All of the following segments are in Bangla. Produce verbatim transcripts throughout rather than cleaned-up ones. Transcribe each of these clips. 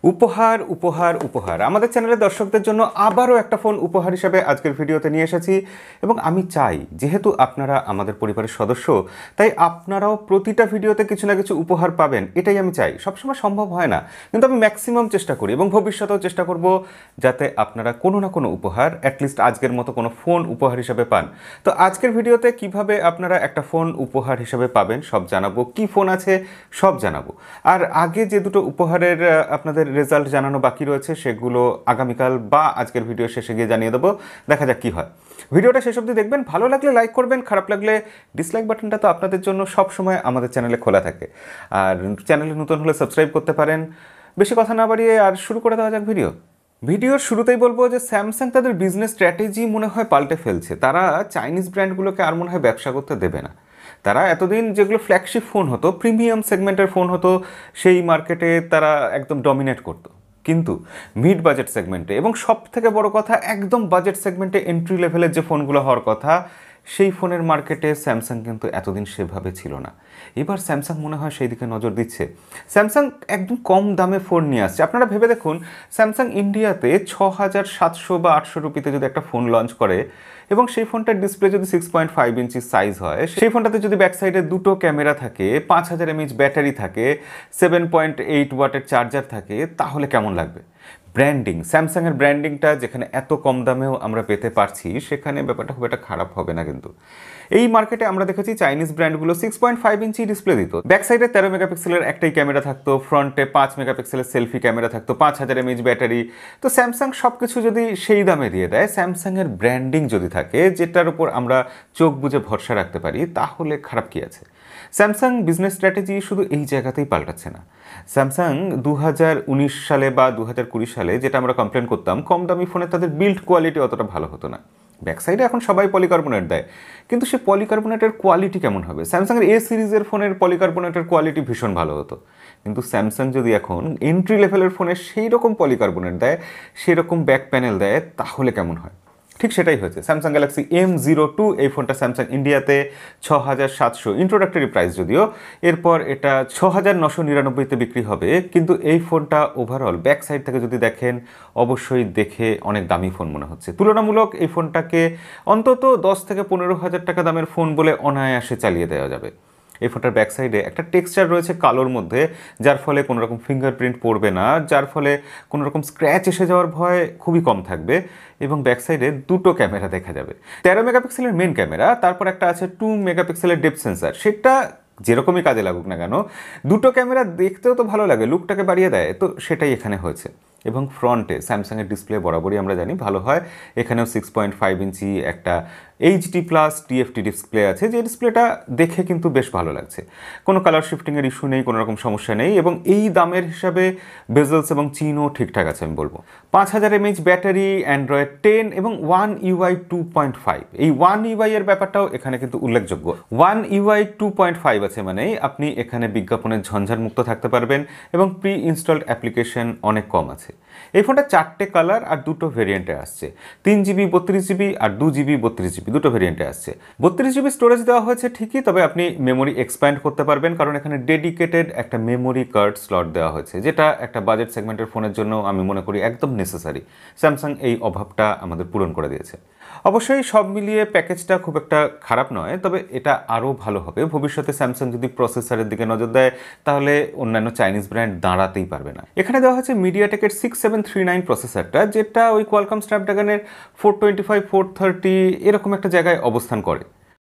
উপহার উপহার উপহার আমাদের চ্যানেলের দর্শকদের জন্য আবারও একটা ফোন উপহার হিসেবে আজকের ভিডিওতে নিয়ে এসেছি এবং আমি চাই যেহেতু আপনারা আমাদের পরিবারের সদস্য তাই আপনারাও প্রতিটা ভিডিওতে কিছু না কিছু উপহার পাবেন, এটাই আমি চাই। সবসময় সম্ভব হয় না, কিন্তু আমি ম্যাক্সিমাম চেষ্টা করি এবং ভবিষ্যতেও চেষ্টা করব যাতে আপনারা কোনো না কোনো উপহার অ্যাটলিস্ট আজকের মতো কোনো ফোন উপহার হিসেবে পান। তো আজকের ভিডিওতে কিভাবে আপনারা একটা ফোন উপহার হিসেবে পাবেন সব জানাবো, কি ফোন আছে সব জানাবো। আর আগে যে দুটো উপহারের আপনাদের রেজাল্ট জানানো বাকি রয়েছে সেগুলো আগামীকাল বা আজকের ভিডিও শেষে গিয়ে জানিয়ে দেবো, দেখা যাক কী হয়। ভিডিওটা শেষ অবধি দেখবেন, ভালো লাগলে লাইক করবেন, খারাপ লাগলে ডিসলাইক বাটনটা তো আপনাদের জন্য সব সময় আমাদের চ্যানেলে খোলা থাকে। আর চ্যানেলে নতুন হলে সাবস্ক্রাইব করতে পারেন। বেশি কথা না বাড়িয়ে আর শুরু করে দেওয়া যাক ভিডিও। ভিডিওর শুরুতেই বলবো যে স্যামসাং তাদের বিজনেস স্ট্র্যাটেজি মনে হয় পাল্টে ফেলছে। তারা চাইনিজ ব্র্যান্ডগুলোকে আর মনে হয় ব্যবসা করতে দেবে না। তারা এতদিন যেগুলো ফ্ল্যাগশিপ ফোন হতো, প্রিমিয়াম সেগমেন্টের ফোন হতো, সেই মার্কেটে তারা একদম ডমিনেট করতো। কিন্তু মিড বাজেট সেগমেন্টে এবং সব থেকে বড় কথা একদম বাজেট সেগমেন্টে এন্ট্রি লেভেলের যে ফোনগুলো হওয়ার কথা, সেই ফোনের মার্কেটে স্যামসাং কিন্তু এতদিন সেভাবে ছিল না। এবার স্যামসাং মনে হয় সেই দিকে নজর দিচ্ছে। স্যামসাং একদম কম দামে ফোন নিয়ে আসছে। আপনারা ভেবে দেখুন, স্যামসাং ইন্ডিয়াতে ছ হাজার সাতশো বা আটশো রুপিতে যদি একটা ফোন লঞ্চ করে এবং সেই ফোনটার ডিসপ্লে যদি six point five inch size হয়, সেই ফোনটাতে যদি ব্যাক সাইডে দুটো ক্যামেরা থাকে, পাঁচ হাজার এমএইচ ব্যাটারি থাকে, সেভেন পয়েন্ট এইট ওয়াটের চার্জার থাকে, তাহলে কেমন লাগবে? ব্র্যান্ডিং, স্যামসাংয়ের ব্র্যান্ডিংটা যেখানে এত কম দামেও আমরা পেতে পারছি, সেখানে ব্যাপারটা খুব একটা খারাপ হবে না। কিন্তু এই মার্কেটে আমরা দেখেছি চাইনিজ ব্র্যান্ডগুলো six point five inch display দিত, ব্যাক সাইডে তেরো মেগাপিক্সেলের একটাই ক্যামেরা থাকতো, ফ্রন্টে পাঁচ মেগাপিক্সেলের সেলফি ক্যামেরা থাকতো, পাঁচ হাজার এমএইচ ব্যাটারি। তো স্যামসাং সব কিছু যদি সেই দামে দিয়ে দেয়, স্যামসাংয়ের ব্র্যান্ডিং যদি থাকে যেটার উপর আমরা চোখ বুজে ভরসা রাখতে পারি, তাহলে খারাপ কি আছে? স্যামসাং বিজনেস স্ট্র্যাটেজি শুধু এই জায়গাতেই পাল্টাচ্ছে না। স্যামসাং দু হাজার উনিশ সালে বা দু হাজার কুড়ি সালে যেটা আমরা কমপ্লেন করতাম, কম দামি ফোনে তাদের বিল্ড কোয়ালিটি অতটা ভালো হতো না। ব্যাক সাইডে এখন সবাই পলিকার্বনেট দেয়, কিন্তু সে পলিকার্বনেটের কোয়ালিটি কেমন হবে? স্যামসাংয়ের এ সিরিজের ফোনের পলিকার্বনেটের কোয়ালিটি ভীষণ ভালো হতো, কিন্তু স্যামসাং যদি এখন এন্ট্রি লেভেলের ফোনে সেই রকম পলিকার্বনেট দেয়, সেই রকম ব্যাক প্যানেল দেয়, তাহলে কেমন হয়? ঠিক সেটাই হয়েছে। Samsung Galaxy M zero two, এই ফোনটা স্যামসাং ইন্ডিয়াতে ছ হাজার সাতশো ইন্ট্রোডাক্টরি প্রাইস যদিও, এরপর এটা ছ হাজার নশো নিরানব্বইতে বিক্রি হবে। কিন্তু এই ফোনটা ওভারঅল ব্যাক সাইড থেকে যদি দেখেন, অবশ্যই দেখে অনেক দামি ফোন মনে হচ্ছে। তুলনামূলক এই ফোনটাকে অন্তত দশ থেকে পনেরো হাজার টাকা দামের ফোন বলে অনায়াসে চালিয়ে দেওয়া যাবে। এই ফোনটার ব্যাক সাইডে একটা টেক্সচার রয়েছে কালোর মধ্যে, যার ফলে কোনো রকম ফিঙ্গারপ্রিন্ট পড়বে না, যার ফলে কোনো রকম স্ক্র্যাচ এসে যাওয়ার ভয় খুবই কম থাকবে। এবং ব্যাক সাইডে দুটো ক্যামেরা দেখা যাবে, তেরো মেগাপিক্সেলের মেন ক্যামেরা, তারপর একটা আছে টু মেগাপিক্সেলের ডেপথ সেন্সার। সেটা যেরকমই কাজে লাগুক না কেন, দুটো ক্যামেরা দেখতেও তো ভালো লাগে, লুকটাকে বাড়িয়ে দেয়, তো সেটাই এখানে হয়েছে। এবং ফ্রন্টে স্যামসাংয়ের ডিসপ্লে বরাবরই আমরা জানি ভালো হয়। এখানেও সিক্স পয়েন্ট ফাইভ ইঞ্চি একটা এইচডি প্লাস টিএফটি ডিসপ্লে আছে, যে ডিসপ্লেটা দেখে কিন্তু বেশ ভালো লাগছে। কোনো কালার শিফটিংয়ের ইস্যু নেই, কোনো রকম সমস্যা নেই, এবং এই দামের হিসাবে বেজলস এবং চিনও ঠিকঠাক আছে আমি বলবো। পাঁচ হাজার এমএইচ ব্যাটারি, অ্যান্ড্রয়েড টেন এবং one UI two point five. এই ওয়ান ইউআই এর ব্যাপারটাও এখানে কিন্তু উল্লেখযোগ্য। One UI two point five আছে মানে আপনি এখানে বিজ্ঞাপনের ঝঞ্ঝাট মুক্ত থাকতে পারবেন এবং প্রি ইনস্টলড অ্যাপ্লিকেশন অনেক কম আছে। এই ফোনটা চারটে কালার আর দুটো ভেরিয়েন্টে আসছে, তিন জিবি বত্রিশ জিবি আর দু জিবি বত্রিশ জিবি দুটো ভেরিয়েন্টে আসছে। বত্রিশ জিবি স্টোরেজ দেওয়া হয়েছে ঠিকই, তবে আপনি মেমোরি এক্সপ্যান্ড করতে পারবেন, কারণ এখানে ডেডিকেটেড একটা মেমোরি কার্ড স্লট দেওয়া হয়েছে, যেটা একটা বাজেট সেগমেন্টের ফোনের জন্য আমি মনে করি একদম নেসেসারি। স্যামসাং এই অভাবটা আমাদের পূরণ করে দিয়েছে। অবশ্যই সব মিলিয়ে প্যাকেজটা খুব একটা খারাপ নয়, তবে এটা আরও ভালো হবে। ভবিষ্যতে স্যামসাং যদি প্রসেসরের দিকে নজর দেয়, তাহলে অন্যান্য চাইনিজ ব্র্যান্ড দাঁড়াতেই পারবে না। এখানে দেওয়া হচ্ছে মিডিয়াটেকের সিক্স সেভেন থ্রি নাইন প্রসেসরটা, যেটা ওই কোয়ালকম স্ন্যাপড্রাগনের four twenty five four thirty এরকম একটা জায়গায় অবস্থান করে।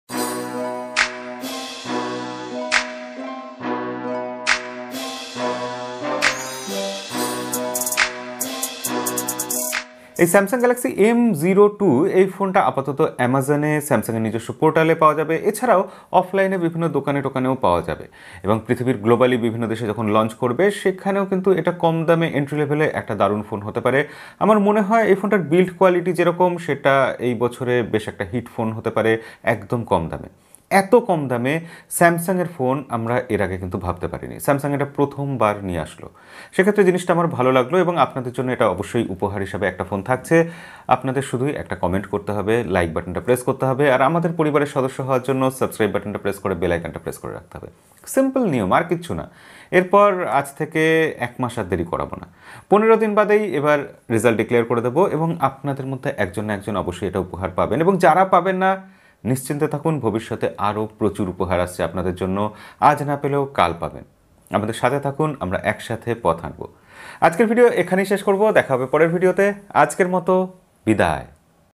এই Samsung Galaxy M zero two এই ফোনটা আপাতত অ্যামাজনে স্যামসাংয়ের নিজস্ব পোর্টালে পাওয়া যাবে, এছাড়াও অফলাইনে বিভিন্ন দোকানে টোকানেও পাওয়া যাবে। এবং পৃথিবীর গ্লোবালি বিভিন্ন দেশে যখন লঞ্চ করবে, সেখানেও কিন্তু এটা কম দামে এন্ট্রি লেভেলে একটা দারুণ ফোন হতে পারে। আমার মনে হয় এই ফোনটার বিল্ড কোয়ালিটি যেরকম, সেটা এই বছরে বেশ একটা হিট ফোন হতে পারে একদম কম দামে। এত কম দামে স্যামসাংয়ের ফোন আমরা এর আগে কিন্তু ভাবতে পারিনি। স্যামসাং এটা প্রথমবার নিয়ে আসলো, সেক্ষেত্রে জিনিসটা আমার ভালো লাগলো এবং আপনাদের জন্য এটা অবশ্যই উপহার হিসাবে একটা ফোন থাকছে। আপনাদের শুধুই একটা কমেন্ট করতে হবে, লাইক বাটনটা প্রেস করতে হবে, আর আমাদের পরিবারের সদস্য হওয়ার জন্য সাবস্ক্রাইব বাটনটা প্রেস করে বেল আইকনটা প্রেস করে রাখতে হবে। সিম্পল নিয়ম, আর কিচ্ছু না। এরপর আজ থেকে এক মাস আর দেরি করাবো না, পনেরো দিন বাদেই এবার রেজাল্ট ডিক্লেয়ার করে দেবো এবং আপনাদের মধ্যে একজন না একজন অবশ্যই এটা উপহার পাবেন। এবং যারা পাবেন না, নিশ্চিন্তে থাকুন, ভবিষ্যতে আরও প্রচুর উপহার আসছে আপনাদের জন্য। আজ না পেলেও কাল পাবেন। আমাদের সাথে থাকুন, আমরা একসাথে পথ হাঁটব। আজকের ভিডিও এখানেই শেষ করব, দেখা হবে পরের ভিডিওতে। আজকের মতো বিদায়।